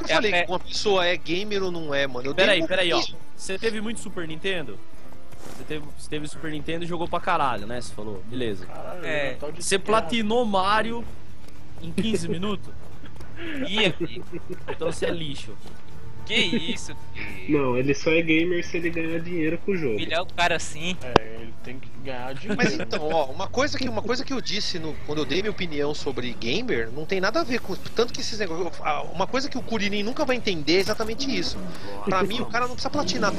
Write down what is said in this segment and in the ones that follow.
falei que uma pessoa é gamer ou não é, mano. Eu Peraí, ó. Você teve muito Super Nintendo? Você teve Super Nintendo e jogou pra caralho, né? Você falou, beleza. Caralho, Você platinou Mario em 15 minutos? Ia, filho. Então você é lixo. Que isso, filho? Não, ele só é gamer se ele ganhar dinheiro com o jogo. Filhar o cara assim. Ele tem que ganhar dinheiro. Mas então, ó, uma coisa que eu disse quando eu dei minha opinião sobre gamer, não tem nada a ver com. Tanto que esses negócios. Uma coisa que o Kuririn nunca vai entender é exatamente isso. Pra mim, o cara não precisa platinar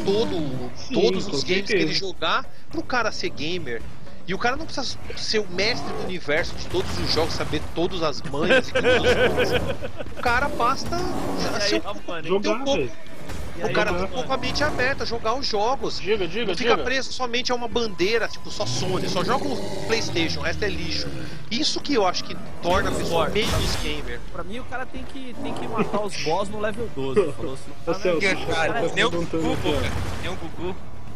todos os games que ele jogar pro cara ser gamer. E o cara não precisa ser o mestre do universo de todos os jogos, saber todas as manhas e todas as coisas. O cara basta ser Jogar, velho. o cara tem com a mente aberta, jogar os jogos. Não fica preso somente a uma bandeira, tipo, só Sony, só joga o PlayStation, o resto é lixo. Isso que eu acho que torna a pessoa menos gamer. Pra mim, o cara tem que matar os boss no level 12. Falou assim, Nem o Gugu, nem o Gugu.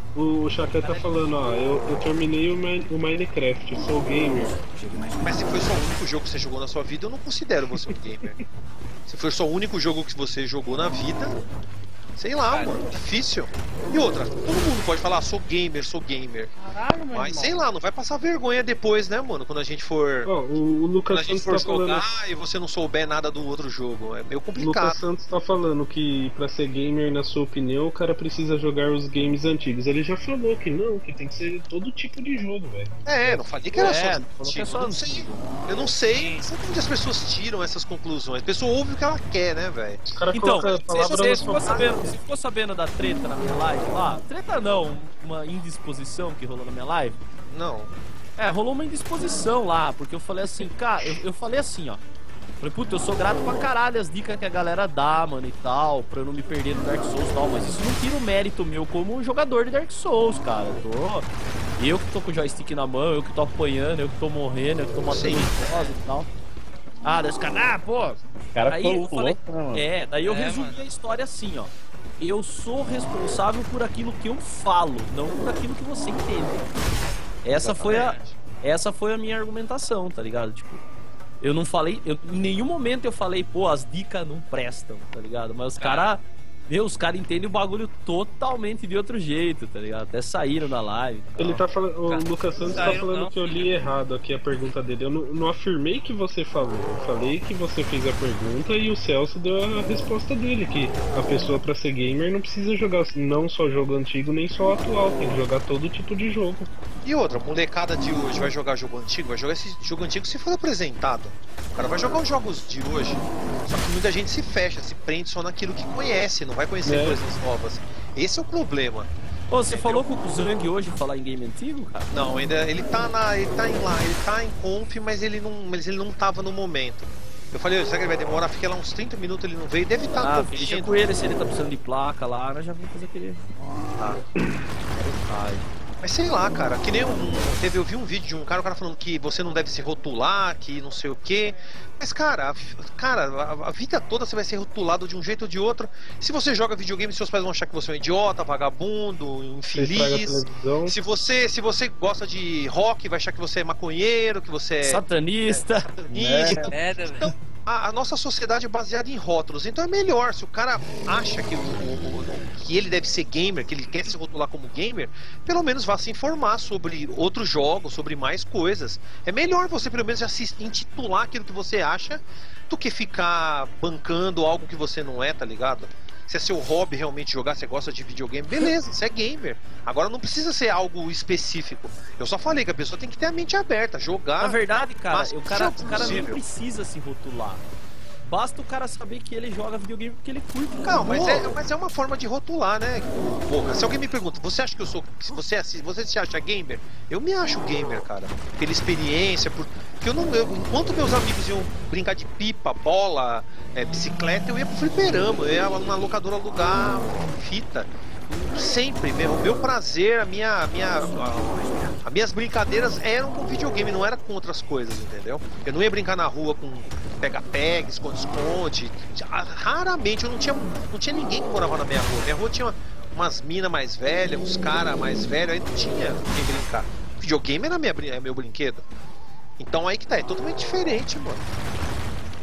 O Chaka tá falando, ó, eu terminei o Minecraft, eu sou gamer. Mas se foi só o único jogo que você jogou na sua vida, eu não considero você um gamer. Se for só o único jogo que você jogou na vida, sei lá, mano, difícil. E outra, todo mundo pode falar, sou gamer. Caralho, meu Mas irmão. sei lá, não vai passar vergonha depois, né, mano? Quando a gente for. Ó, o Lucas Quando a gente Santos for tá falando. jogar e você não souber nada do outro jogo. É meio O complicado. Lucas Santos tá falando que pra ser gamer, na sua opinião, o cara precisa jogar os games antigos. Ele já falou que não, que tem que ser todo tipo de jogo, velho. Não falei que era só falou que é antigo. só Eu não sei onde as pessoas tiram essas conclusões. A pessoa ouve o que ela quer, né, velho? Os caras Então, colocam a palavra você na ficou sua boca. você ficou sabendo da treta na minha live lá? Treta não, uma indisposição que rolou na minha live. Não. Rolou uma indisposição lá, porque eu falei assim, cara, eu falei assim, ó. Falei, puta, eu sou grato pra caralho as dicas que a galera dá, mano, e tal, pra eu não me perder no Dark Souls e tal, mas isso não tira o mérito meu como jogador de Dark Souls, cara. Eu que tô com o joystick na mão, eu que tô apanhando, eu que tô morrendo, eu que tô matando os boss e tal. Daí os caras, pô. Cara, Aí eu falei, daí eu resumi a história assim, ó. Eu sou responsável por aquilo que eu falo, não por aquilo que você entende. Essa foi a minha argumentação, tá ligado? Tipo, eu não falei, em nenhum momento eu falei, pô, as dicas não prestam, tá ligado? Mas os caras entendem o bagulho totalmente de outro jeito, tá ligado? Até saíram da live. Ele tá falando, o Lucas Santos tá falando que eu li errado aqui a pergunta dele. Eu não afirmei que você falou, eu falei que você fez a pergunta e o Celso deu a resposta dele, que a pessoa pra ser gamer não precisa jogar não só jogo antigo, nem só atual, tem que jogar todo tipo de jogo. E outra, molecada de hoje vai jogar jogo antigo, vai jogar esse jogo antigo se for apresentado. O cara vai jogar os jogos de hoje. Só que muita gente se fecha, se prende só naquilo que conhece, não vai conhecer coisas novas. Esse é o problema. Ô, você falou com o Zang hoje falar em game antigo, cara? Não, ainda ele tá em conf, mas ele não tava no momento. Eu falei, será que ele vai demorar? Fiquei lá uns 30 minutos, ele não veio, deve estar fecha com ele, se ele tá precisando de placa lá, nós já vamos fazer aquele. Mas sei lá, cara, que nem eu vi um vídeo de um cara falando que você não deve se rotular, que não sei o que. Mas cara, a vida toda você vai ser rotulado de um jeito ou de outro. Se você joga videogame, seus pais vão achar que você é um idiota, vagabundo, infeliz. Se você gosta de rock, vai achar que você é maconheiro, que você é satanista. Então, a nossa sociedade é baseada em rótulos. Então é melhor, se o cara acha que ele deve ser gamer, que ele quer se rotular como gamer, pelo menos vá se informar sobre outros jogos, sobre mais coisas. É melhor você pelo menos já se intitular aquilo que você acha do que ficar bancando algo que você não é, tá ligado? Se é seu hobby realmente jogar, você gosta de videogame, beleza, você é gamer. Agora não precisa ser algo específico. Eu só falei que a pessoa tem que ter a mente aberta, jogar. Na verdade, cara, o cara possível. não precisa se rotular. Basta o cara saber que ele joga videogame porque ele curte. Não, mas é uma forma de rotular, né? Porra, se alguém me pergunta, você acha que eu sou. Você se acha gamer? Eu me acho gamer, cara. Pela experiência, porque enquanto meus amigos iam brincar de pipa, bola, bicicleta, eu ia pro fliperama, eu ia na locadora alugar fita. Sempre, o meu prazer, as minhas brincadeiras eram com videogame, não era com outras coisas, entendeu? Eu não ia brincar na rua com pega-pega, esconde-esconde. Raramente, eu não tinha ninguém que morava na minha rua. Minha rua tinha umas minas mais velhas, uns caras mais velhos, aí não tinha quem brincar. Videogame era meu brinquedo. Então aí que tá, é totalmente diferente, mano.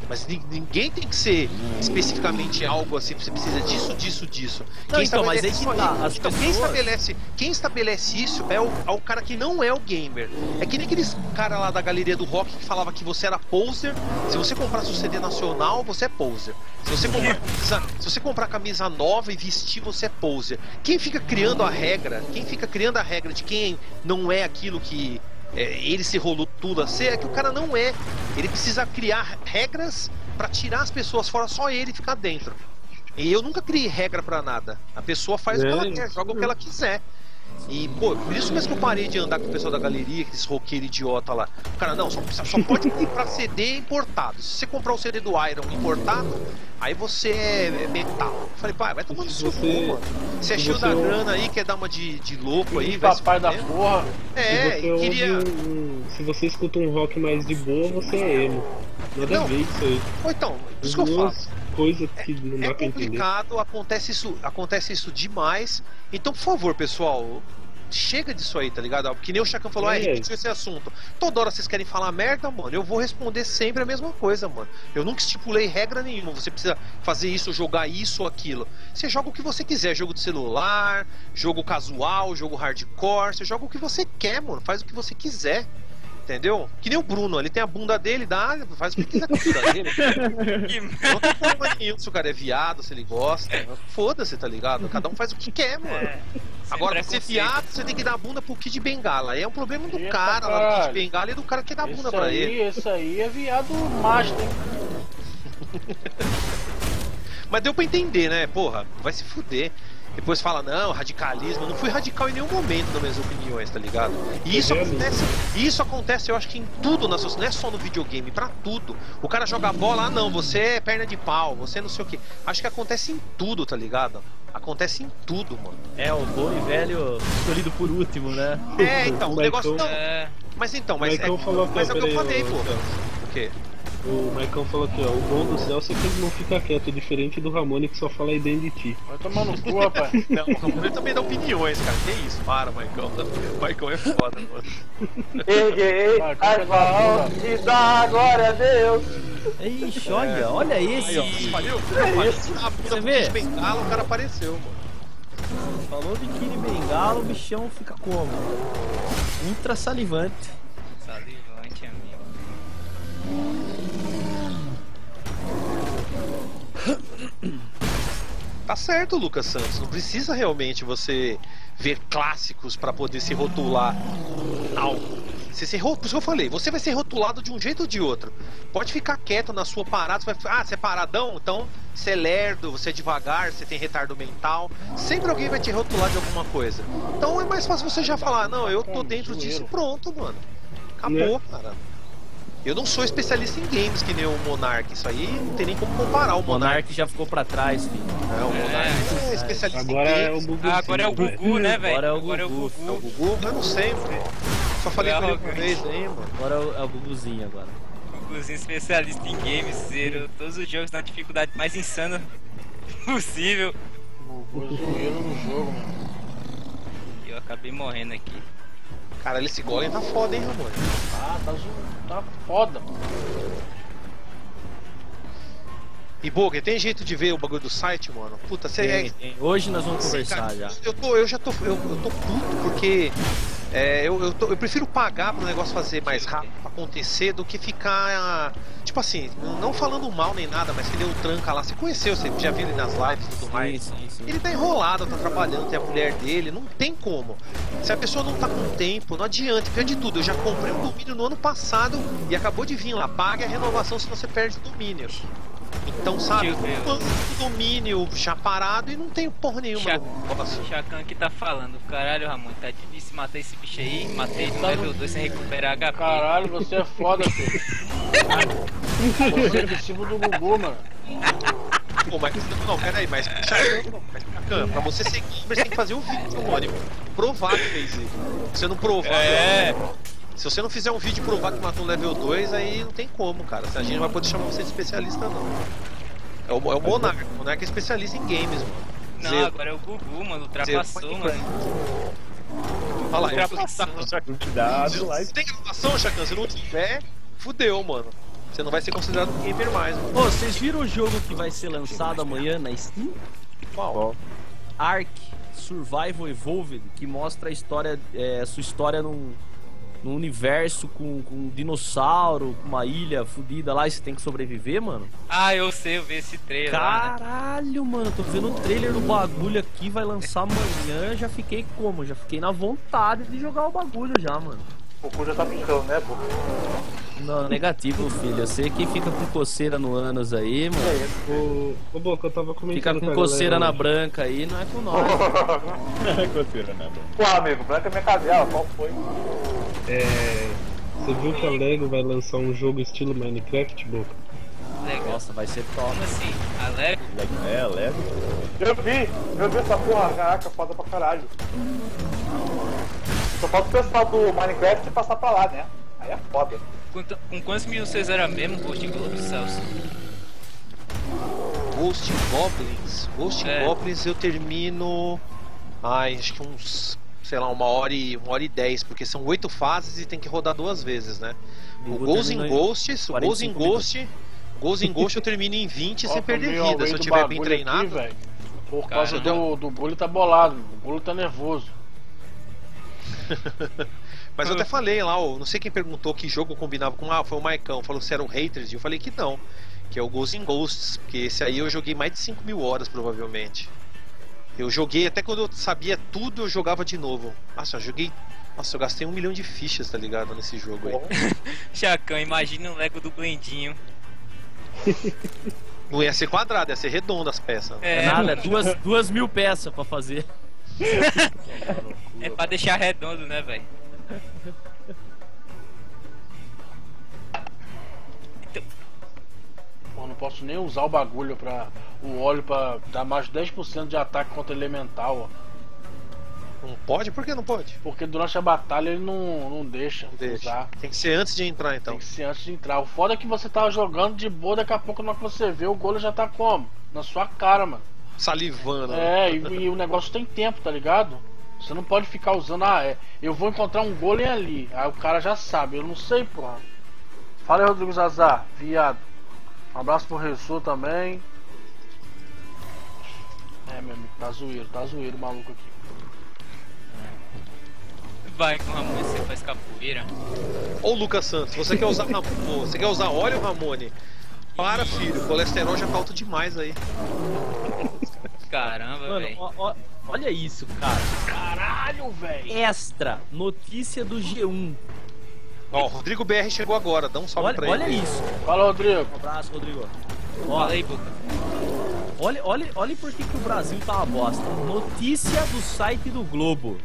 Mas ninguém tem que ser especificamente algo assim, você precisa disso. Não, então, mas aí que tá, as então, pessoas... quem estabelece isso é o cara que não é o gamer. É que nem aqueles cara lá da galeria do rock que falava que você era poser. Se você comprasse o CD nacional, você é poser. Se você comprar camisa nova e vestir, você é poser. Quem fica criando a regra de quem não é aquilo que ele se rolou tudo a ser, é que o cara não é. Ele precisa criar regras pra tirar as pessoas fora, só ele ficar dentro. E eu nunca criei regra pra nada. A pessoa faz o que ela quer, joga o que ela quiser. E, pô, por isso mesmo que eu parei de andar com o pessoal da galeria, aqueles roqueiros idiota lá. O cara, não, só pode comprar CD importado. Se você comprar o CD do Iron importado, aí você é metal. Eu falei, pai, vai tomando seu cu, mano. Você é cheio da grana aí, quer dar uma de louco aí, vai. Papai da porra. Se você escuta um rock mais de boa, você é emo. Nada a ver isso aí. Ou então, isso que eu falo. Coisa que não dá pra entender. Complicado, acontece isso demais. Então, por favor, pessoal, chega disso aí, tá ligado? Que nem o Chacão falou, repetiu esse assunto. Toda hora vocês querem falar merda, mano, eu vou responder sempre a mesma coisa, mano. Eu nunca estipulei regra nenhuma, você precisa fazer isso, jogar isso ou aquilo. Você joga o que você quiser, jogo de celular, jogo casual, jogo hardcore, você joga o que você quer, mano, faz o que você quiser. Entendeu? Que nem o Bruno, ele tem a bunda dele, faz o que quiser com a bunda dele. Não tem problema nenhum se o cara é viado, se ele gosta. Foda-se, tá ligado? Cada um faz o que quer, mano. Agora, pra ser viado, você tem que dar a bunda pro Kid Bengala. Aí é um problema do cara lá do Kid Bengala e do cara que dá a bunda pra ele. Isso aí é viado master. Mas deu pra entender, né? Porra, vai se fuder. Depois fala, não, radicalismo. Eu não fui radical em nenhum momento nas minhas opiniões, tá ligado? E isso acontece, eu acho que em tudo na sociedade, não é só no videogame, pra tudo. O cara joga bola, não, você é perna de pau, você não sei o que. Acho que acontece em tudo, tá ligado? Acontece em tudo, mano. É, o bom e velho escolhido por último, né? Então, o negócio não. Mas é o que eu falei, pô. O quê? O Maicon falou aqui, ó, o bom do Celso é que ele não fica quieto, diferente do Ramone que só fala aí dentro de ti. Vai tomar no cu, rapaz. Não, o Ramone também dá opiniões, cara. Que isso? Para, Maicon. O Maicon é foda, mano. Ei, as mãos e dá glória a Deus. Ixi, olha esse. Você vê? Bengala, o cara apareceu, mano. Falou de Kid Bengala, o bichão fica como? Ultra salivante. Salivante, amigo. Tá certo, Lucas Santos. Não precisa realmente você ver clássicos pra poder se rotular algo. Por isso que eu falei, você vai ser rotulado de um jeito ou de outro. Pode ficar quieto na sua parada. Você é paradão? Então você é lerdo, você é devagar, você tem retardo mental. Sempre alguém vai te rotular de alguma coisa. Então é mais fácil você já falar, não, eu tô dentro disso e pronto, mano. Acabou, cara. Eu não sou especialista em games que nem o Monark. Isso aí não tem nem como comparar. O Monark já ficou pra trás, filho. O Monark é especialista agora em games. É o Gugu, agora é o Gugu, né, velho? Agora é o Gugu. É o Gugu? Eu não sei, mano. Só falei com ele uma vez aí, mano. Agora é o Guguzinho agora. Guguzinho especialista em games, zero todos os jogos na dificuldade mais insana possível. Gugu zoeiro no jogo, mano. E eu acabei morrendo aqui. Caralho, esse golem tá foda, hein, Ramon? Tá foda, mano. E Boga, tem jeito de ver o bagulho do site, mano? Puta, você tem. Hoje nós vamos conversar, cara, já. Eu tô puto porque eu prefiro pagar pro negócio fazer mais rápido acontecer do que ficar tipo assim, não falando mal nem nada, mas que deu o tranca lá. Você conheceu, você já viu ele nas lives e tudo mais. Sim. Ele tá enrolado, tá trabalhando, tem a mulher dele, não tem como. Se a pessoa não tá com tempo, não adianta. Pior de tudo, eu já comprei um domínio no ano passado e acabou de vir lá, pague a renovação se você perde o domínio. Então, sabe, o domínio já parado e não tem porra nenhuma no negócio. Chacan que tá falando, caralho, Ramon, tá difícil matar esse bicho aí, matei ele no level 2 sem recuperar HP. Caralho, você é foda, filho. Você é discípulo do Gugu, mano. Pô, mas não, peraí, mas Chacan, pra você ser gamer, você tem que fazer um vídeo, Mônimo. Provar que fez isso. Se você não provar, se você não fizer um vídeo e provar que matou um level 2, aí não tem como, cara. A gente não vai poder chamar você de especialista, não. É o Monark. O Monark é especialista em games, mano. Não, agora é o Gugu, mano. Ultrapassou, mano. Olha lá, Cuidado lá. se tem gravação, Chacan, se não tiver, fudeu, mano. Você não vai ser considerado um gamer mais. Mano. Ô, vocês viram o jogo que vai ser lançado amanhã na Steam? Qual? Ark Survival Evolved, que mostra a história, sua história num universo com um dinossauro, com uma ilha fodida lá e você tem que sobreviver, mano. Ah, eu sei, eu vi esse trailer lá, né? Caralho, mano, tô vendo o trailer do bagulho aqui, vai lançar amanhã, já fiquei como? Já fiquei na vontade de jogar o bagulho já, mano. O cu já tá piscando, né, pô? Não, negativo, filho. Eu sei que fica com coceira no ânus aí, mano. Ô, Boca, eu tava comentando. Fica com coceira na branca aí, não é com nós. Coceira na branca. Pô, amigo, branca é minha cadela, qual foi? Você viu que a Lego vai lançar um jogo estilo Minecraft, Boca? Legal. Nossa, vai ser top. Como assim? A Lego? É, leve. Eu vi essa porra, caraca, foda pra caralho. Só falta o pessoal do Minecraft passar pra lá, né? Aí é foda. Com quantos mil vocês eram mesmo, Ghost Goblins, Celso? Ghost Goblins. Ghost Goblins eu termino. Ai, acho que uns. Sei lá, 1h10, porque são 8 fases e tem que rodar 2 vezes, né? O Ghost in Ghosts, o Ghost in Ghost eu termino em 20 sem perder vida, se eu tiver bem treinado. Aqui, por causa do Bully tá bolado, o Bully tá nervoso. Mas eu até falei lá, não sei quem perguntou que jogo combinava com. Foi o Maicão, falou se era o Hatred, e eu falei que não, que é o Ghost in Ghosts, porque esse aí eu joguei mais de 5.000 horas provavelmente. Eu joguei, até quando eu sabia tudo eu jogava de novo. Nossa, eu gastei 1 milhão de fichas, tá ligado, nesse jogo aí. Chacão, imagina o Lego do Blendinho. Não ia ser quadrado, ia ser redondo as peças. É nada, 2.000 peças pra fazer. É pra deixar redondo, né, velho? Pô, não posso nem usar o bagulho o óleo pra dar mais 10% de ataque contra elemental, ó. Não pode? Por que não pode? Porque durante a batalha ele não deixa usar. Tem que ser antes de entrar então. Tem que ser antes de entrar. O foda é que você tava jogando de boa, daqui a pouco na hora que você vê, o golo já tá como? Na sua cara, mano. Salivando. E o negócio tem tempo, tá ligado? Você não pode ficar usando, eu vou encontrar um golem ali. Aí o cara já sabe, eu não sei, porra. Fala aí, Rodrigo Zazar, viado. Um abraço pro Ressu também. Meu amigo, tá zoeiro o maluco aqui. Vai com o Ramone, você faz capoeira. Ô Lucas Santos, você quer usar óleo, Ramone? Para, filho, o colesterol já tá alto demais aí. Caramba, velho. Olha isso, cara. Caralho, velho. Extra, notícia do G1. Ó, o Rodrigo BR chegou agora, dá um salve pra ele. Olha isso. Fala, Rodrigo. Um abraço, Rodrigo. Fala aí, Boca. Olha por que o Brasil tá uma bosta. Notícia do site do Globo.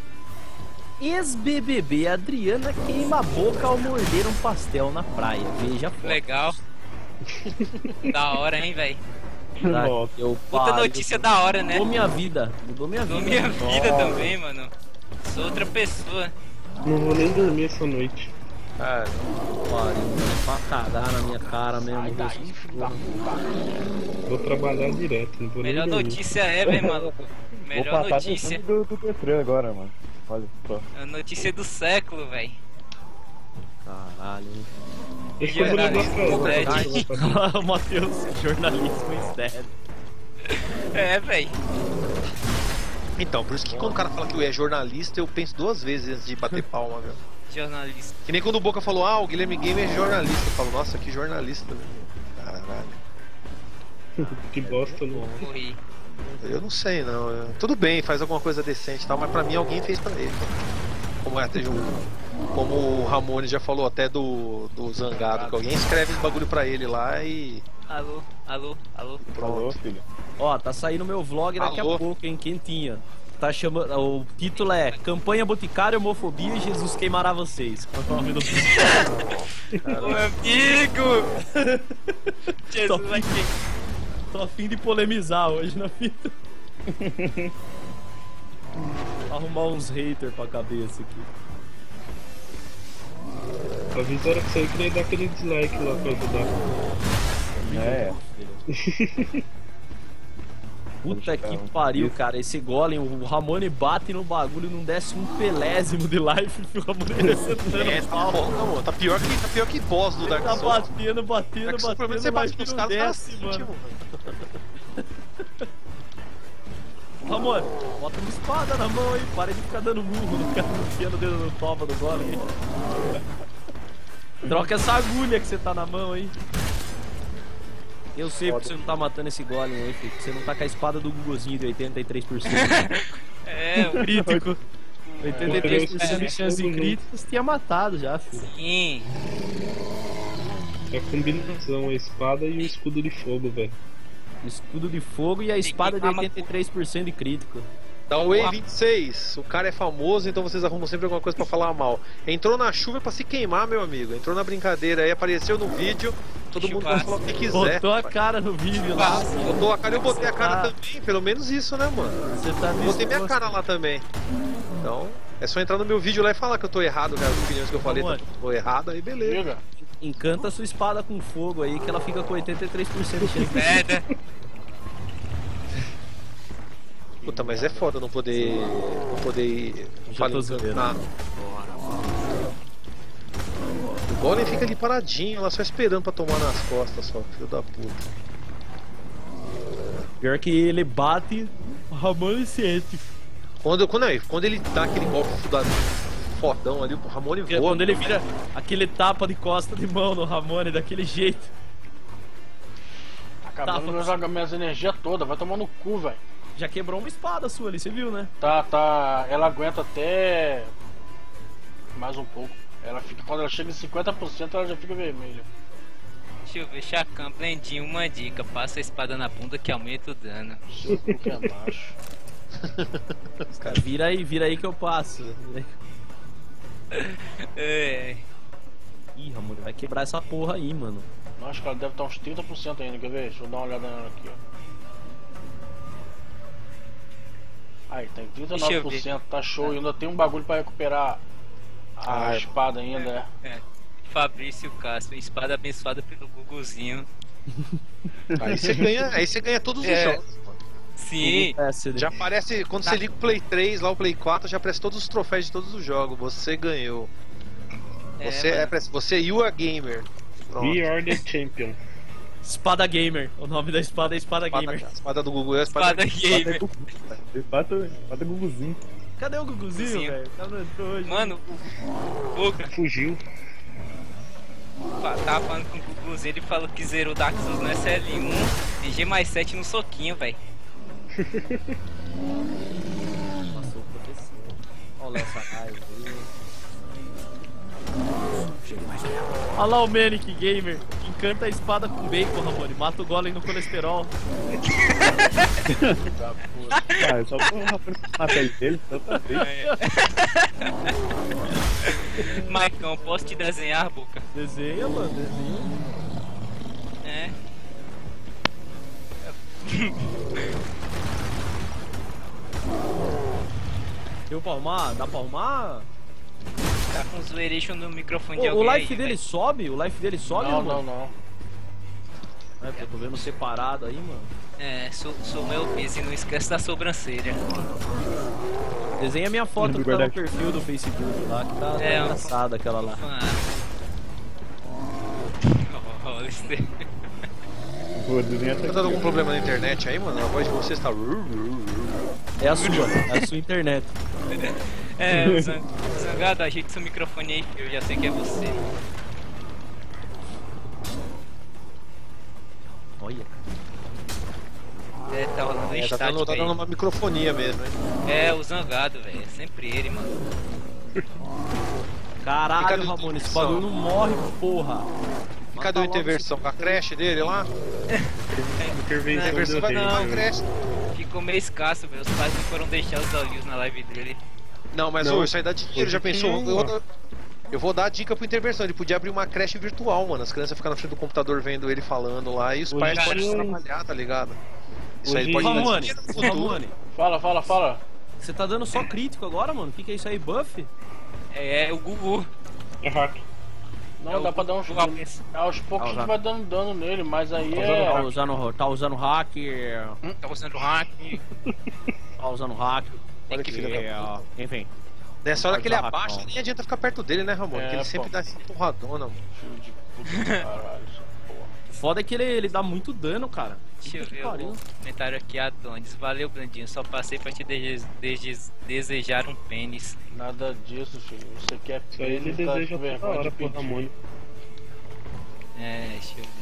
Ex-BBB Adriana queima a boca ao morder um pastel na praia. Veja a foto. Legal. Da hora, hein, velho. Puta notícia da hora, né? Mudou minha vida. Mudou minha vida também, mano. Sou outra pessoa. Não vou nem dormir essa noite. Pariu, pra cagar na minha cara mesmo. Sai daí, filho da puta. Vou trabalhar direto, não vou Melhor nem dormir. notícia é, velho, maluco. Melhor notícia. Do Detran agora, mano. Olha só. A notícia do século, velho. Caralho. Deixa eu mudar Jornalismo pra O Matheus, jornalismo estéreo. É, velho. Então, por isso que quando o cara fala que é jornalista, eu penso 2 vezes antes de bater palma, velho. Jornalista. Que nem quando o Boca falou, o Guilherme Gamer é jornalista. Eu falo, nossa, que jornalista, velho. Caralho. Que bosta, não. Morri. Eu não sei, não. Tudo bem, faz alguma coisa decente e tal, mas pra mim alguém fez pra ele. Como o Ramone já falou até do Zangado, que alguém escreve esse bagulho pra ele lá e... Alô. Falou, filho. Ó, tá saindo meu vlog daqui a pouco, hein, quentinha. Tá chamando, o título é Campanha Boticário, Homofobia e Jesus Queimará Vocês. Qual é o nome do Meu amigo! Jesus vai que... Tô a fim de polemizar hoje na fita. Arrumar uns haters pra cabeça aqui. Avisaram que você queria dar aquele dislike lá pra ajudar. É. Puta que pariu, cara. Esse golem, o Ramone bate no bagulho e não desce um pelésimo de life e o Ramone descendo tá bom, não, tá pior que boss do Dark Tá Souls. batendo, Pelo menos você bate nos caras, desce, mano. Ramone, bota uma espada na mão aí, para de ficar dando murro no cara, enfiando o dedo no topa do golem. Troca essa agulha que você tá na mão aí. Eu sei porque você não tá matando esse golem aí, filho. Você não tá com a espada do Guguzinho de 83%. É, o Crítico. 83% de chance de crítico, você tinha matado já, filho. Sim. É a combinação, a espada e o escudo de fogo, velho. Escudo de fogo e a espada de 83% de crítico. Da Way 26, o cara é famoso, então vocês arrumam sempre alguma coisa pra falar mal. Entrou na chuva pra se queimar, meu amigo. Entrou na brincadeira aí, apareceu no vídeo. Todo mundo pode falar o que quiser. Botou a cara no vídeo lá. Botou a cara, eu botei a cara também. Pelo menos isso, né, mano? Você tá Botei minha cara lá também. Então, é só entrar no meu vídeo lá e falar que eu tô errado, cara. As opiniões que eu falei, tô errado, aí beleza. Encanta a sua espada com fogo aí, que ela fica com 83% de chance. Merda. Puta, mas é foda não poder ir. Já tô zoando. O golem fica ali paradinho, lá só esperando pra tomar nas costas, só, filho da puta. Pior que ele bate, o Ramone sente. Quando ele dá aquele golpe fodão ali, o Ramone voa. Quando ele vira aquele tapa de costa de mão no Ramone, daquele jeito. Acabando de jogar minhas energias todas, vai tomar no cu, velho. Já quebrou uma espada sua ali, você viu, né? Tá. Ela aguenta até mais um pouco. Quando ela chega em 50%, ela já fica vermelha. Deixa eu ver, Chacan, Blendinho, uma dica. Passa a espada na bunda que aumenta o dano. Seu cu que é macho. Vira aí que eu passo. É. Ih, Ramone, vai quebrar essa porra aí, mano. Eu acho que ela deve estar uns 30% ainda, quer ver? Deixa eu dar uma olhada nela aqui, ó. Aí, tem 39%, tá show. E ainda tem um bagulho pra recuperar a espada ainda. Fabrício Castro, espada abençoada pelo Guguzinho. Aí você ganha todos os jogos. Sim. Já aparece, quando você liga o Play 3, lá o Play 4, já aparece todos os troféus de todos os jogos. Você ganhou. Você e o Gamer. Pronto. We are the champion. Espada Gamer. O nome da espada é Espada Gamer. A espada do Google é a Espada Gamer. Espada Guguzinho. Cadê o Guguzinho, velho? Tá no hoje. Mano, o Boca Fugiu. tava falando com o Guguzinho, ele falou que zerou Dark Souls no SL1 e G mais 7 no soquinho, velho. Passou o professor. Olha essa raiva aí. Olha lá o Manic Gamer. Encanta a espada com bacon, Ramone. Mata o golem no colesterol. É só pra matar a pele dele, só pra ver. Maicão, posso te desenhar, Boca? Desenha, mano, desenha. É. Deu pra arrumar? Dá pra arrumar? Tá com zoeiration no microfone de O alguém life aí, dele véio. sobe? O life dele sobe, Não, mano? não. É, porque eu tô vendo separado aí, mano. É, sou meu peso e não esquece da sobrancelha. Desenha minha foto que tá no perfil do Facebook lá, que tá engraçada aquela lá. Olha isso. Tá dando algum problema na internet aí, mano? A voz de vocês tá. É a sua internet. É, o Zangado, ajeita seu microfone aí, eu já sei que é você. Olha. É, tá rolando estático tá dando aí. uma microfonia mesmo, hein? É, o Zangado, velho, é sempre ele, mano. Caralho, Ramone, esse bagulho não morre, porra. E cadê a interversão? A creche dele lá? Intervenção Vai dar uma creche. Ficou meio escasso, velho, os pais não foram deixar os audios na live dele. Não, mas Não. isso aí dá dinheiro, já pensou? Eu vou dar a dica pro intervenção, ele podia abrir uma creche virtual, mano. As crianças ficam na frente do computador vendo ele falando lá e os pais Hoje podem tem trabalhar, tá ligado? Isso aí Hoje- pode dar Ramone, dinheiro no futuro. Ramone, Fala. você tá dando só crítico agora, mano? O que é isso aí, buff? É o Gugu. É hack. Não, dá pra dar uns. Aos poucos a gente vai dando dano nele, mas aí Tá usando hack. Tá usando hack. Tá usando hack. Olha que filho da puta. Enfim. Nessa hora que ele Pode usar abaixa, hack, nem adianta ficar perto dele, né, Ramon? Porque ele sempre dá essa porradona, mano. Filho de puta, caralho, essa porra. Foda é que ele dá muito dano, cara. Deixa eu ver o comentário aqui, Adonis. Valeu, Brandinho. Só passei pra te desejar um pênis. Nada disso, filho. Você quer Isso aí ele tá deseja com toda vergonha hora de pro pedir. Ramon. Deixa eu ver.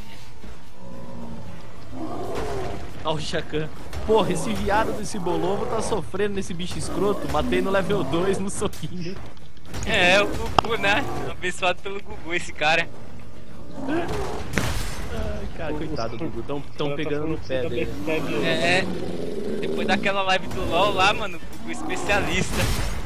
Ó o Chacan. Porra, esse viado desse bolovo tá sofrendo nesse bicho escroto. Matei no level 2 no soquinho. É, o Gugu, né? Abençoado pelo Gugu, esse cara. Ai, cara, coitado do Gugu. Tão pegando no pé dele. Depois daquela live do LoL lá, mano, o Gugu especialista.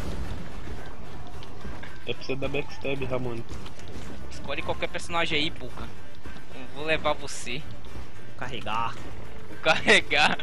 É pra você dar backstab, Ramon. Escolhe qualquer personagem aí, Buca. Eu vou levar você. Carregar. Vou carregar.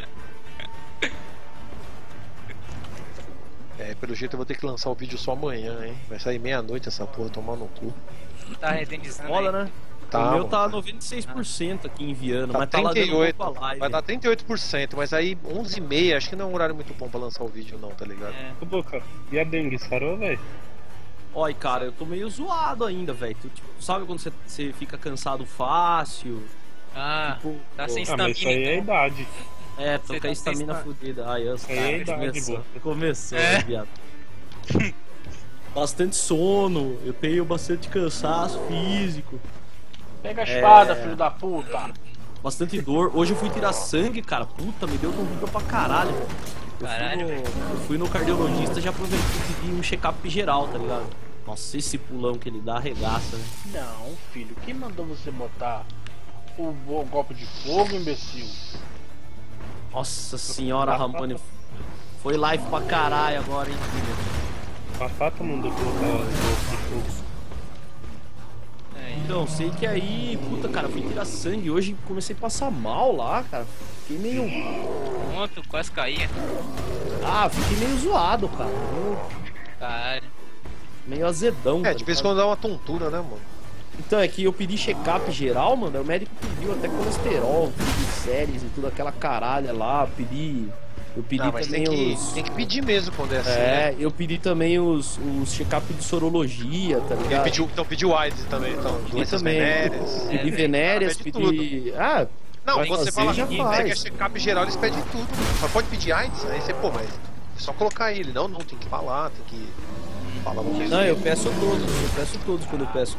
Pelo jeito eu vou ter que lançar o vídeo só amanhã, hein? Vai sair meia-noite essa porra, tomar no cu. Tá renderizando Foda, aí. né? Tá, O meu mano. tá 96% aqui enviando, Tá mas tá lá dando 38, pra live. vai dar 38%, mas aí 11h30, acho que não é um horário muito bom pra lançar o vídeo não, tá ligado? Ô, Boca, e a dengue, sarou, velho? Olha, cara, eu tô meio zoado ainda, velho. Tipo, sabe quando você fica cansado fácil? Ah, Tipo, tá sem Ah, mas isso aí é a estamina, idade. É, tô Você com a tá estamina sem fudida. Ai, eu Aí é idade, começou. boa. Começou, É. viado. Bastante sono, eu tenho bastante cansaço físico, Pega a espada, filho da puta. bastante dor. Hoje eu fui tirar sangue, cara. Puta, me deu dor pra caralho, velho. Caralho, Eu fui no cardiologista, já aproveitei e pedi um check-up geral, tá ligado? Nossa, esse pulão que ele dá arregaça, né? Não, filho, quem mandou você botar o golpe de fogo, imbecil? Nossa senhora, Ramone. Foi live pra caralho agora, hein, filha? Batata mandou colocar o golpe de fogo. Então, sei que aí, puta, cara, fui tirar sangue. Hoje comecei a passar mal lá, cara. Fiquei meio. Pronto, quase caía. Ah, fiquei meio zoado, cara. Caralho. Meio azedão. tá De vez em ligado? quando dá uma tontura, né, mano? Então, é que eu pedi check-up geral, mano. Aí o médico pediu até colesterol, triglicérides e tudo aquela caralha lá. Eu pedi Ah, mas também tem que pedir mesmo quando é assim, né? eu pedi também os check-up de sorologia, tá ligado? Pediu AIDS também, então. Doenças também. venéreas. Pedi venéreas, pede pedi. Ah, Não, vai quando você fazer, fala já que faz. quer check-up geral, eles pedem tudo. Só pode pedir AIDS, aí você, pô, mas é só colocar ele. Não, tem que falar, tem que falar uma coisa. Não, eu peço todos quando eu peço.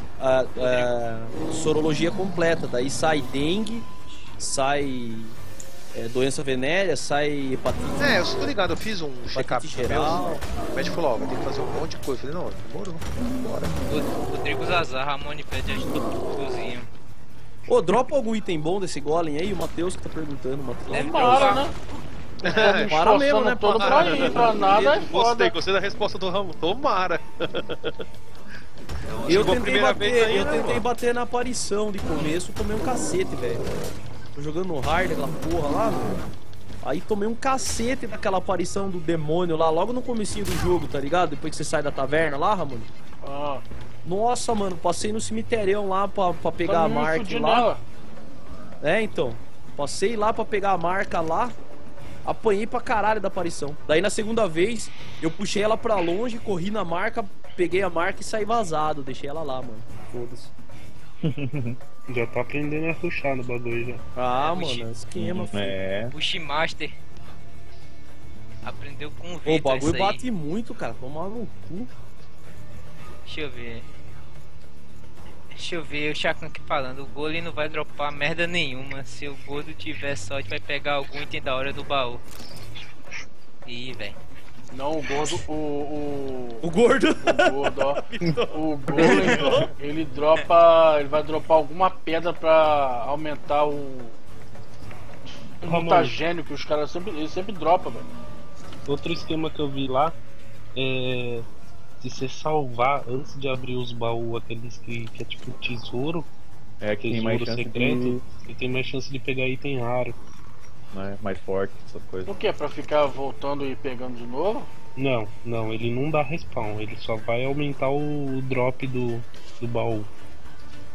Sorologia completa, daí sai dengue, sai doença venérea, sai hepatite. Eu tô ligado, eu fiz um check-up geral. O médico falou, ó, vai ter que fazer um monte de coisa. Eu falei, não, demorou, bora. Rodrigo Zazar, Ramone pede ajuda pro cozinho. Ô, dropa algum item bom desse golem aí, o Matheus que tá perguntando. Tomara, né? Para mesmo, né? Todo pra ir, pra nada é foda. Gostei da resposta do Ramon. Tomara. Eu Chegou a tentei primeira vez bater, aí, eu né, tentei mano? bater na aparição de começo, tomei um cacete, velho. Tô jogando no hard, aquela porra lá, mano. Aí tomei um cacete daquela aparição do demônio lá, logo no comecinho do jogo, tá ligado? Depois que você sai da taverna lá, Ramon. Ah, Nossa, mano, passei no cemitério lá pra pegar tá a me marca fudindo lá. nela. Então. Passei lá pra pegar a marca lá. Apanhei pra caralho da aparição. Daí na segunda vez, eu puxei ela pra longe, corri na marca, peguei a marca e saí vazado. Deixei ela lá, mano. Foda-se. Já tá aprendendo a rushar no bagulho já. Ah, Puxa. mano, esquema, filho. É. Bushmaster. Aprendeu com o Ô, o Vitor bagulho isso aí. bate muito, cara. Tomar no cu. Deixa eu ver o Chacan aqui falando. O Golem não vai dropar merda nenhuma. Se o gordo tiver sorte, vai pegar algum item da hora do baú. Ih, velho. Não, o gordo, O gordo. o gordo, ó. O golem, ele vai dropar alguma pedra pra aumentar o mutagênio que os caras ele sempre dropa, velho. Outro esquema que eu vi lá é se você salvar antes de abrir os baús, aqueles que é tipo tesouro, É que tem mais tesouro chance secreto, e tem mais chance de pegar item raro. né, mais forte, essas coisas. Por quê? Pra ficar voltando e pegando de novo? Não, ele não dá respawn, ele só vai aumentar o drop do baú.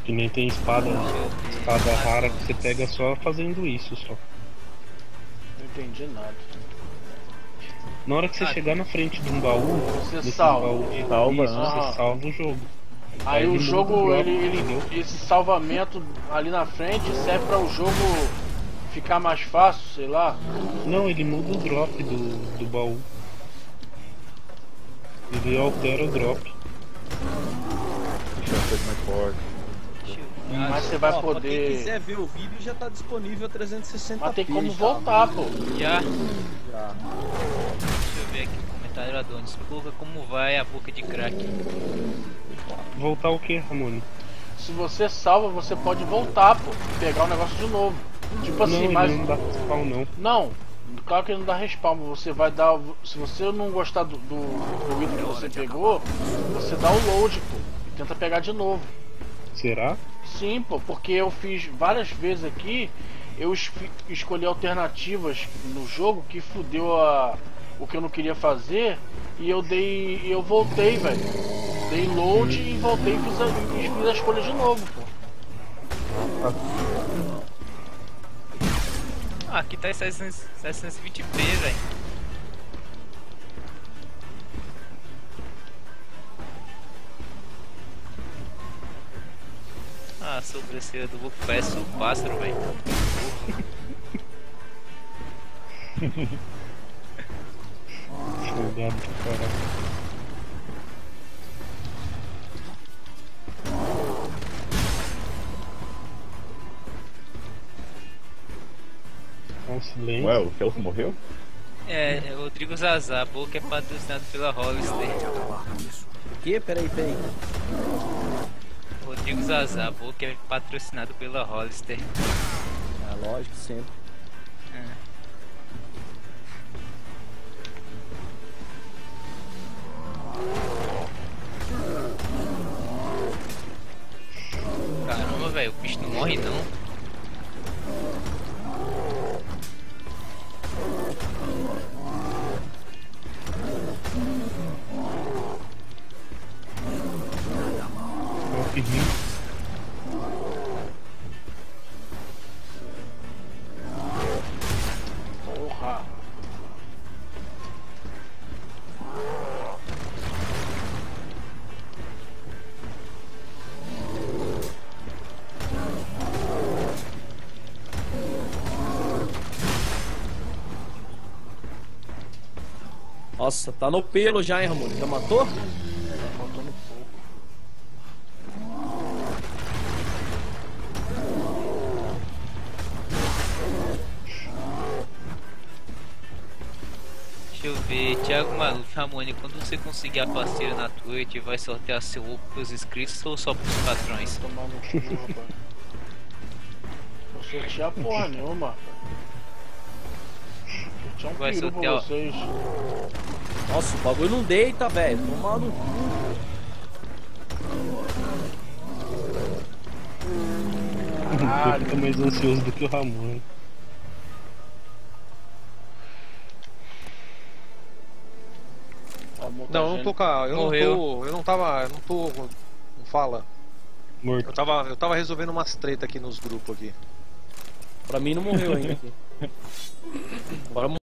Que nem tem espada rara que você pega só fazendo isso só. Não entendi nada. Na hora que você chegar na frente de um baú, Você nesse salva. baú, Salva, isso, né? você salva o jogo. Aí o ele jogo, muda o drop, entendeu? esse salvamento ali na frente serve para o jogo ficar mais fácil, sei lá. Não, ele muda o drop do baú. Ele altera o drop. Deixa eu ser mais forte. Mas você vai Ó, pra poder. quem quiser ver o vídeo já tá disponível a 360p. Mas tem como já. voltar, pô. Já. Já. Deixa eu ver aqui o comentário do Adonis. Porra, como vai a boca de crack? Voltar o que, Ramone? Se você salva, você pode voltar, pô. E pegar o negócio de novo. Tipo assim, Não, mas. ele não dá spawn não. Não, claro que ele não dá respawn, você vai dar. Se você não gostar do item que você pegou, você dá o load, pô. E tenta pegar de novo. Será? Sim, pô, porque eu fiz várias vezes aqui, eu escolhi alternativas no jogo que fudeu o que eu não queria fazer e eu voltei, velho. Dei load e voltei e fiz a escolha de novo, pô. Ah, aqui tá em 720p, velho. Ah, a sobrancelha do Book parece um pássaro, velho. Folgado pra caralho. Um silêncio. Ué, o Celso morreu? É, Rodrigo Zazá, a boca é patrocinado pela Hollister. O quê? Peraí. Rodrigo Zazá, a boca é patrocinado pela Hollister. Ah, lógico, sempre. Caramba, velho, o bicho não morre não. Porra. Nossa, tá no pelo já, hein, Ramon? Já matou? Faltando pouco. Deixa eu ver, Thiago Maluf, Ramone, quando você conseguir a parceira na Twitch, vai sortear seu ovo pros inscritos ou só pros patrões? Tomar no cu, rapaz. Não sortear porra nenhuma, rapaz. Sortear um Vai peru pra sortear, ó. vocês. Nossa, o bagulho não deita, velho. Toma no cu. Ele fica mais ansioso do que o Ramon. Não, eu não tô cá. Morreu. Eu não tô. Não fala. Morto. Eu tava resolvendo umas treta aqui nos grupos aqui. Pra mim não morreu ainda. Agora